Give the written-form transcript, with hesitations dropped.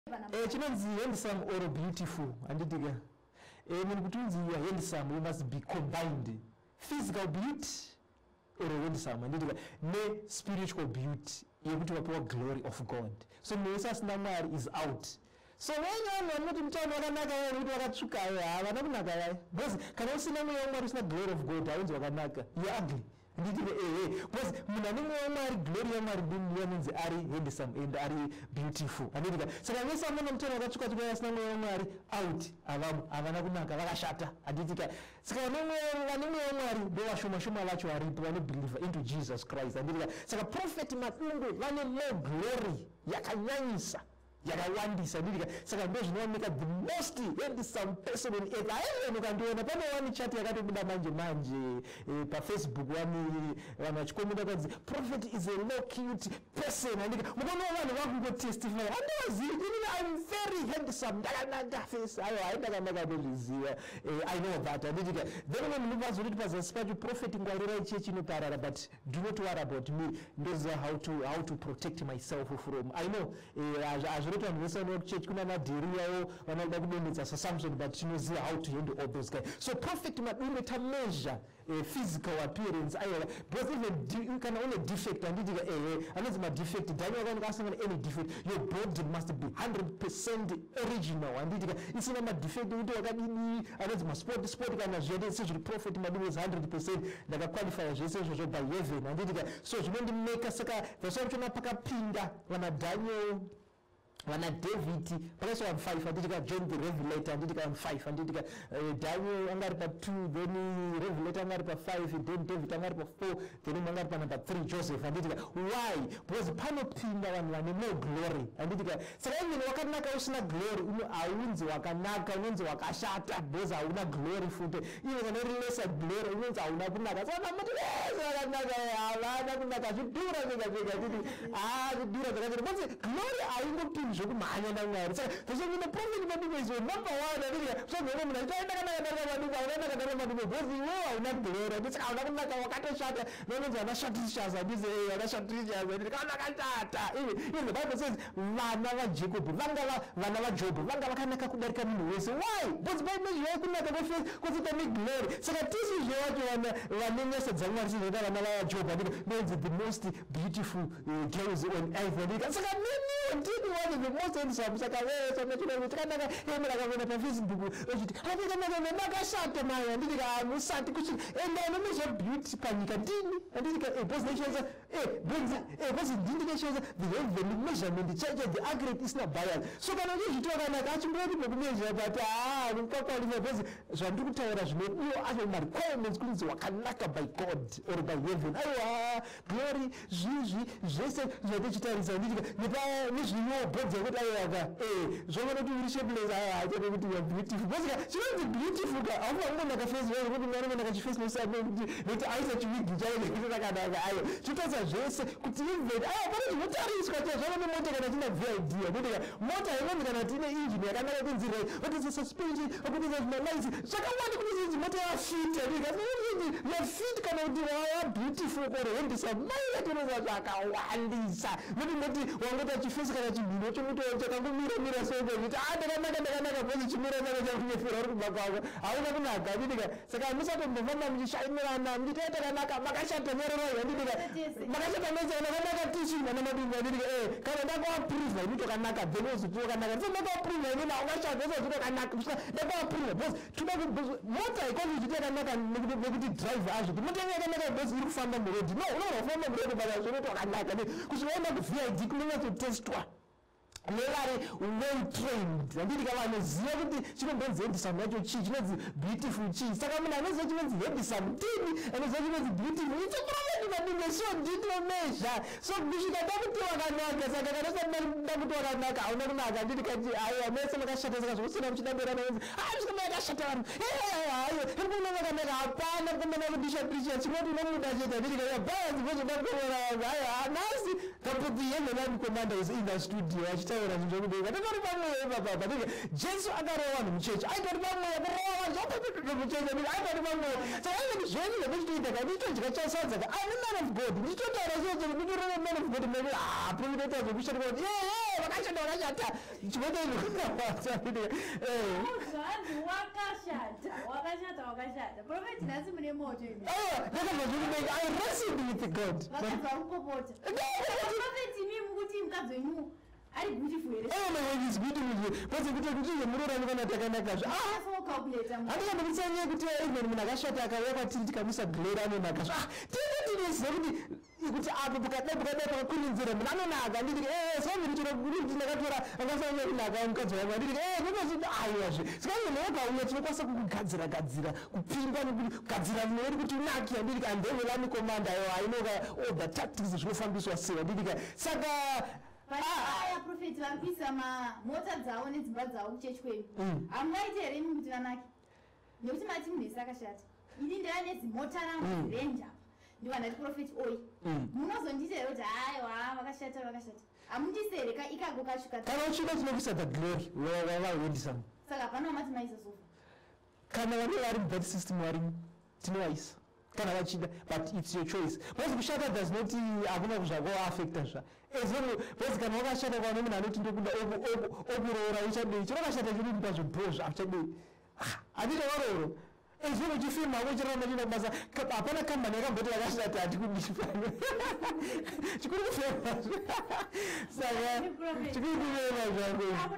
chinonzi handsome or beautiful handidika munhu kuti unzi you are handsome you must be combined physical beauty or handsome handidika ne-spiritual beauty yekuti wapiwa glory of God. So mwese asina Mwari is out. So wenye wanoti mtano wakanaka yao kuti wakatsvuka havana kunaka yao because kana usina mweya waMwari usina glory of God haunzi wakanaka you ugly. Nditike because munhu ane mweya waMwari glory yaMwari ndiye anonzi ari handsome and ari beautiful handidika saka vese amuna mutano wakatsvuka tsvuka asina mweya waMwari out havana kunaka vakashata handidika saka vane mweya waMwari ndovashoma vacho varipo vane believer into Jesus Christ handidika saka prophet Madungu vane more glory yakanyanyisa yakawandisa ndidika saka ndo zvinooneka the most handsome person on earth aizveno ukandiona pane wani chat yakatobuda manje pafacebook vanhu vachikomenda kwanzi prophet is a low cute person handika mukono vanhu vakungotestify handiwazivi inini I'm very handsome ndakanaka face ayo haindakanaka ndozviziva I know that handidika then when munhu vazoti pazasi pacho prophet ngwarirai chechi inoparara but do not worry about me ndoziva how to protect myself from I know azviroti vanhu vese vanoa kuchechi kuna madheri yavo vanoda kudonedza saSamson but tinoziva how to handle all those guys. So prophet Madungu tameasure physical appearance aiwa because even kana une defect handidika anonzi madefect Daniel akaoneka asangana any defect your body must be 100% original handidika isina madefect ekuti wakadini anonzi masport kana zvede sezviri prophet Madungu is 100% ndakaqualifya zvese izvozvo by heaven handidika so zvinondimeka saka vasamuchona pakapinda vana Daniel vana David pakaiswa 5 handidika John the Revelator handidika 5 handidika Daniel angari pa 2 then Revelator angari pa 5 then David angari pa 4 then angari pa number 3 Joseph handidika why because panopinda vanhu vane more glory handidika saka imweni wakanaka usina glory haunzi wakanaka unonzi wakashata because hauna glory futi iwe kana uri lesser glory unonzi hauna kunaka saka namuti wakanaka havana kunaka zvidhura zvega handidika zvidhura zvakachena because glory haingopinda zvokumhanya naMwari saka zvozvino prophet Madungu is number 1 handidika zvogona munhu achitaendakanaka Madungu haunanaka Madungu because iwewe hauna glory handisaka hauna kunaka wakatoshata nononzi vana shatrishas handisi vana shatrishas handidika vakashata even the Bible says vana vaJacob vana vaJob vanga vakanaka kudarika munhu wese why because vaimezvivai kunaka kwefesi kusita neglory saka tisi zvevacho vane nyasha dzaMwari sizvoita vana vaJob handika nonzi the most beautiful girls on earth handika saka neniwo ndini one the most handsome saka vese nachinokuti takanaka emurakavona pafacebook ochiti hatikanaka makashata mai handidika musati kusvika enda unomezva beauty panyika ndini handidika because ndichenza because ndindikachenza the heavenly measurement chaicho the accurate isina bias so kana uchizvitwa kanaka achimboti nokumeasure but kwakwalisa because zvandiri kutaura zvinodiwa acho marequirements kunzi wakanaka by God or by heaven aiwa glory zvizvi zvese zvatichitarisa handidika nezvinyobo dzekuti aiwaka zvovona kuti uri shapeless haitode kuti you are beautiful because chinonzi beautiful ka haufangonaka face wako kuti Mwari vonaka chiface nosame kuti aisa chivigi chaine kuti rakanaka ayo chitosa zvese kuti even pane zvinotariswa cha zvava nemota kana tina VID handidika mota inonzi kana tine engine yakanaka kunzira vakisa suspension vakutisa zvimalaisi zvakawanda kuti zinzi mota yafit handidika yafit kana kuti wava beautiful or handsome mai yatinoza zvakawandisa noti wangota chiface kana chimhino chakangomira soko kuti ndakanaka bhozi chimira chako chakunyefera uri kubva kwako hauna kunaka handidika saka musatombofamba muchishainirana muchiti takanaka makashata nerorai handidika makashata nezakanaka teaching vana Madungu handidika kana ndakawaprova ini tokanaka then wozotiwo kanaka so ndakawaprova inini haungashata wozoti tokanaka ndakawaprova bhozi toda mota ikwanzi uchiti yakanaka nekuti driver azviti mota yenyu yakanaka bhozi iri kufamba murodhi no unogona kufamba murodhi basa zvino tokanaka kuti vaenda kuVID kunonyatsotestwa nevari well trained handidika vanoziva kuti chinombonzi handsome yacho chii chinonzi beautiful chii saka munhu anoziva chinonzi handsome ndini anoziva chinonzi beautiful icho prophet Madungu so ndinomeasure so kusvika ndakuti wakanaka saka kana ndakuti wakanaka hauna kunaka handidika aiwa mese makashata saka zvokusina muchidamberana kunzi musika makashata vanhu aiwa ndikuona wakanaka hapana kumana kudishapisha chinoti unomuda chete handidika balance vozvodakuona vanhu aiwa nhasi kapoti heaven commander is in the studio achitaura zvinhu zvekudeka ndipari pamweya ipapapa ndike Jesu akarova vanhu muchechi aitori pamweya kurova zvapapepepe muchechi aitori pamweya saka izveni zvenyu zvamuchitoita kana ndichitodya chasadza ka I'm a man of God ndichitotaura zvinhu nditorove man of God mene profeta zvekushata kuti vakashata chimotoino wakashata prophet nhasi mune moto imi I wrestled with God. vakazvamupopota prophet imi mukuti mukadzi wenyu ari beautiful here when he's beautiful bose kuti murora nikona takanakazvo handikamba kutsanya kuti even munhu akashata akauya kwatiri tikamisa glera anonakazvo tinoziva kuti apo pakadai pakakuninzira munhu anonaka nditi somiritirakuti ndakatora akasanya kunaka mukadzi wangu anditi nokazoti aiwazve sikanonhu wakauya tinokwanisa kukugadzira kupinga nekugadzira mwedu kuti unaki anditi andevela mikomanda yo ainoka all the tactics zvinofambiswa sei anditi saka aya profeti varikuisa mota dzavo nedzimba dzavo kuchechi kwenu hamungaiti here imi kuti vanake nekuti mati munhu ese akashata ini ndava nedzimota rangu zirenja ndivandati profeti oyi munozonditi here kuti aiwa vakashata hamundisi here ikago kasvika kana uchida tinokuisa the glory wavawendisam saka hapana mati maisa sofa kana vanenge vari mubad system varimo tinovaisa kana vachida but it's your choice bcause kushata does not hakuna kuzvakoaffecta zva bcause kana wakashata kwaone munhu anoti ndokuda okuroora uchadei chirakashata chiri kuita zvebro zvachadei handita varoro ezvino chifilmu hako chirarama china kubasa hapana kambani yakamboti vakashata hatikudifano chikuri kufema saka chikuri kufema zvako